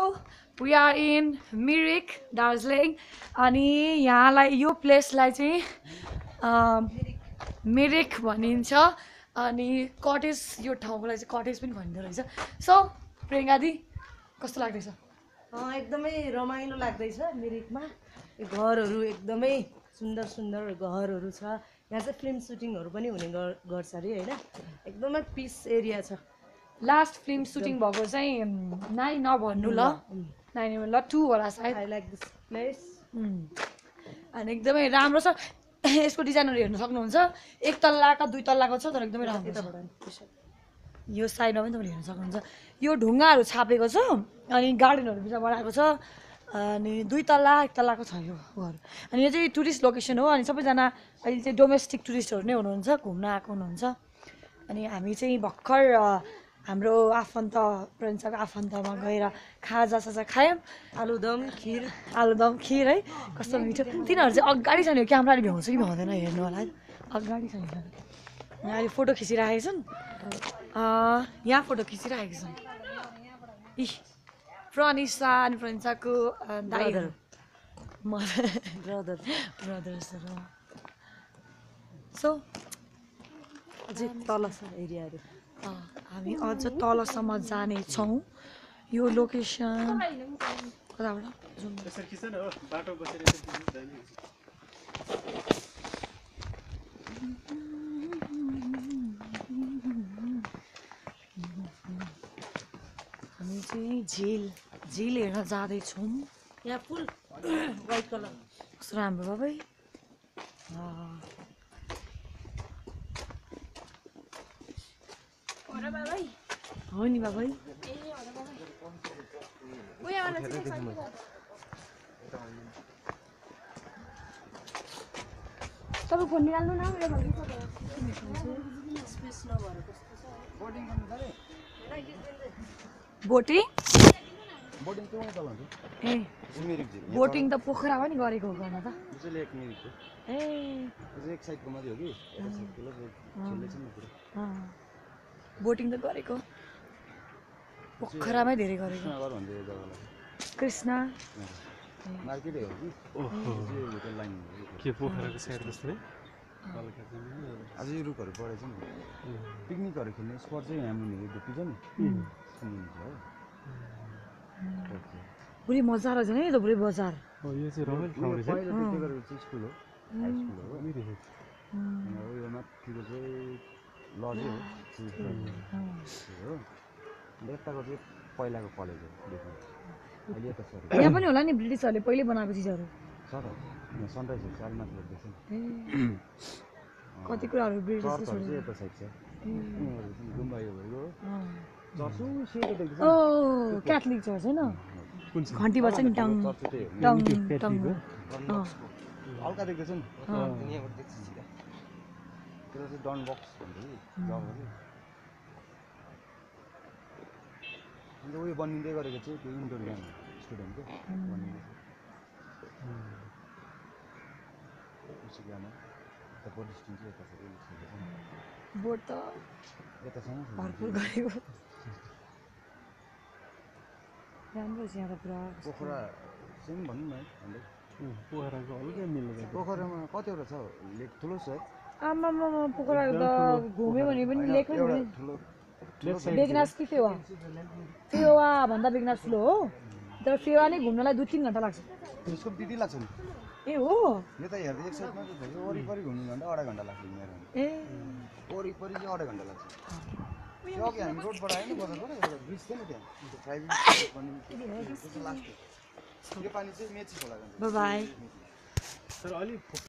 we are in Mirik Darjeeling अनि यहाँलाई यो प्लेसलाई चाहिँ मिरिक भनिन्छ अनि कटेज यो ठाउँलाई चाहिँ कटेज पनि भनिँदो रहेछ सो प्रियङ्का दी कस्तो लाग्दैछ एकदमै रमाइलो लाग्दैछ मिरिकमा घरहरू एकदमै सुन्दर सुन्दर घरहरू छ यहाँ चाहिँ फिल्म सुटिङहरू पनि हुने गर्छ अरे हैन एकदमै पिस एरिया छ लास्ट फिल्म सुटिङ भएको चाहिँ 9 नभन्नु ल 9 ल 2 होला सायद आई लाइक दिस प्लेस अनि एकदमै राम्रो छ यसको डिजाइनहरू हेर्न सक्नुहुन्छ एक तल्लाका दुई तल्लाको छ तर एकदमै राम्रो छ यो साइडमा पनि तपाईँले हेर्न सक्नुहुन्छ यो ढुङ्गाहरू छापेको छ अनि गार्डनहरू बिच बनाएको छ अनि दुई तल्ला एक तल्लाको छ यो घर अनि यो चाहिँ टुरिस्ट लोकेसन हो अनि सबैजना अहिले चाहिँ डोमेस्टिक टुरिस्टहरू नै हुनुहुन्छ घुम्न आएको हुनुहुन्छ अनि हामी चाहिँ भर्खर हाम्रो आफन्त प्रियङ्काको आफन्तमा गएर खाजासाजा खायौँ आलुदम खिर है कस्तो मिठो तिनीहरू चाहिँ अगाडि छ नि क्यामेराले भ्याउँछ कि भ्याउँदैन हेर्नु होला अगाडि छ नि अहिले फोटो खिचिराखेको छन् यहाँ फोटो खिचिराखेको छन् इ प्रनिसा अनि प्रियङ्काको दाइहरू ब्रदर्सहरू सो अझै तल छ एरियाहरू हामी अझ तलसम्म जानेछौँ यो लोकेसन कताबाट हामी चाहिँ झिल हेर्न जाँदैछौँ यहाँ फुल वाइट कलर कस्तो राम्रो बाबै हो नि बाबै तपाईँ फोन निकाल्नु न स्पेस नभएर कस्तो छ बोटिङ ए मिरिक झिल बोटिङ त पोखरामा नि गरेको गर्न त यो लेक मिरिक हो ए यो एक साइडको मात्रै हो कि यता साइडको ल छेल्दै छ नि पुरा बोटिङ त गरेको पोखरामै धेरै गरेको कृष्णनगर भन्छ यो जग्गालाई कृष्ण मार्केटै हो कि ओहो यो होटल लाइन के पोखराको साइड जस्तो है अझै यो रुखहरू परेछ नि पिकनिकहरू खेल्ने स्पट चाहिँ यहाँ मुनि डुब्बी छ नि हो पुरै मजा रहेछ नि त पुरै बजार हो यो चाहिँ रमाइलो ठाउँ रहेछ पहिला त्यति गरेको चाहिँ स्कुल हो हाई स्कुल हो यो माथिको चाहिँ लजै हो यताको चाहिँ पहिलाको कलेज हो देखि अहिले यता सरी यहाँ पनि होला नि ब्रिटिसहरूले पहिले बनाएको चिजहरू छ त यहाँ सनराइजहरू चाहिँ अलि माथि देख्छ नि कति कुराहरू ब्रिटिसले चर्चहरू चाहिँ यता साइड छ गुम्बा यो भइगयो चर्च सेतो देख्छ ओ क्याथोलिक चर्च हैन घन्टी बज्छ नि टङ टङ टङ हल्का देख्दैछ नि यहाँबाट देख्छ सिधा त्यो चाहिँ डन बक्स भन्छ कि जग्गा कि अन्त उयो बनिँदै गरेको चाहिँ त्यो इन्डोर गेम स्टुडेन्टको बनिँदैछ उसको गेममा यता पोलिस्टिङ चाहिँ यता छ बोट त यतासँग भरपुर गरेको राम्रो छ यहाँ त पुरा पोखरा सेम भनौँ न है पोखराको अलग्गै मिल्दैन पोखरामा कतिवटा छ लेक ठुलो छ आमामा पोखरा त घुम्यो भने पनि लेक पनि एउटा हुने ठुलो बेगनास कि फेवा फेवा भन्दा बेगनास ठुलो हो तर फेवा नै घुम्नलाई 2-3 घन्टा लाग्छ त्यसको त्यति लाग्छ नि ए हो यो त हेर्दा एक साइडमा चाहिँ यो वरिपरि घुम्नु भन्दा 2.5 घन्टा लाग्छ मेरो ए वरिपरि चाहिँ 2.5 घन्टा लाग्छ त्यो अघि हामी रोडबाट आयो नि बजारबाट एउटा ब्रिज थियो नि त्यहाँ ड्राइभिङ पनि लास्ट त्यो पानी चाहिँ मेची खोला जान्छ बाई तर अलि